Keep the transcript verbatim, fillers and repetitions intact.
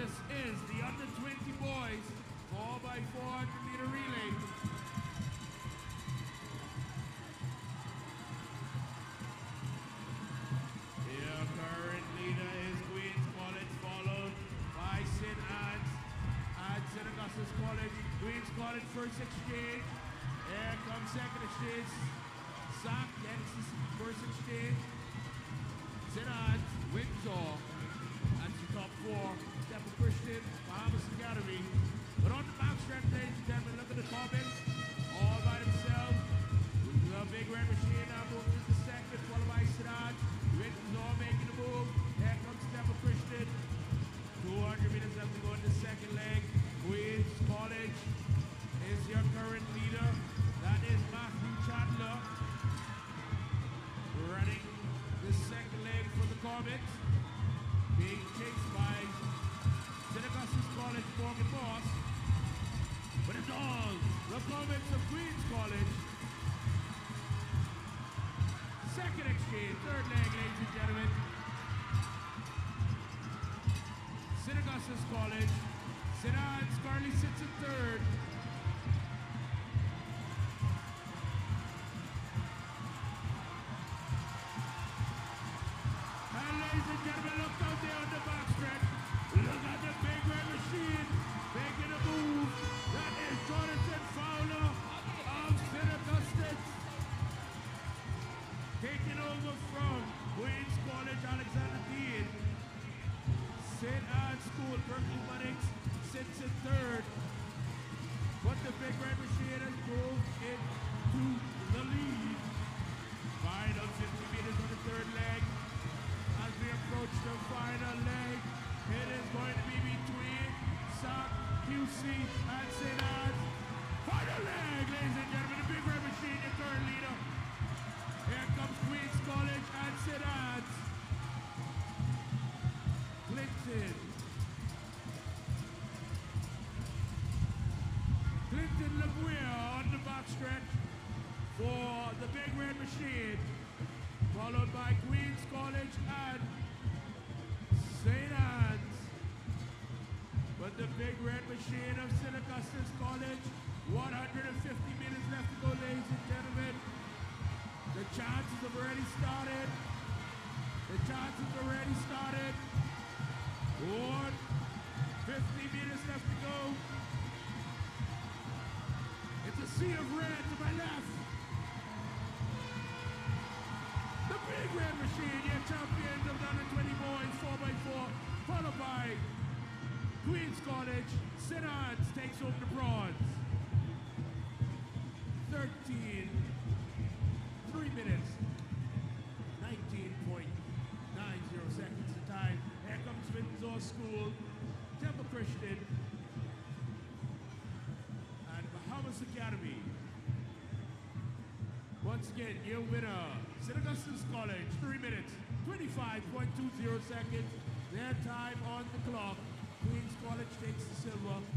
This is the under twenty boys four by four hundred meter relay. Your current leader is Queens College, followed by Saint Anne's and Saint Augustus College. Queens College first exchange. Here comes second exchange. Sac gets the first exchange. Saint Anne's, Windsor. That's the top four. Temple Christian, Bahamas Academy. But on the backstretch, ladies and gentlemen, look at the comments. All by themselves. The big red machine now moves into second, followed by Saint Anne's. Windsor making the move. Here comes Temple Christian. two hundred meters left to go in the second leg. Queens College is your current leader. That is Matthew Chandler running the second leg for the Comets. Being chased by Saint Augustus College, Morgan Moss. But it's all the Comets of Queens College. Second exchange, third leg, ladies and gentlemen. Saint Augustus College. Saint Anne's currently sits in third. And ladies and gentlemen, look out there on the backstretch. Look at the big red machine making a move. That is Jonathan Fowler of Saint Augustus. Taking over from Queens College, Alexander Dean. Saint Anne's School, Berkeley Bunnings sits in third. But the big red machine has moved into the lead. Final fifty meters on the third leg. As we approach the final leg, it is going to be between Sac, Q C, and Saint Anne's. Final leg, ladies and gentlemen, the big red machine, your current leader. Here comes Queens College and Saint Anne's. Clinton. Clinton LaGuia on the backstretch for the big red machine, followed by Queens College and Saint Anne's. But the big red machine of Saint Augustus College, one hundred fifty meters left to go, ladies and gentlemen. The chances have already started. The chances already started. One, fifty meters left to go. It's a sea of red to my left. The big red machine, your champions of the under twenty boys, four by four, followed by Queens College. Saint Anne's takes home the bronze. thirteen, three minutes, nineteen point nine zero seconds to time. Here comes Windsor School, Temple Christian, and Bahamas Academy. Once again, your winner, Saint Augustus College, three minutes, twenty-five point two zero seconds. Their time on the clock. Queens College takes the silver.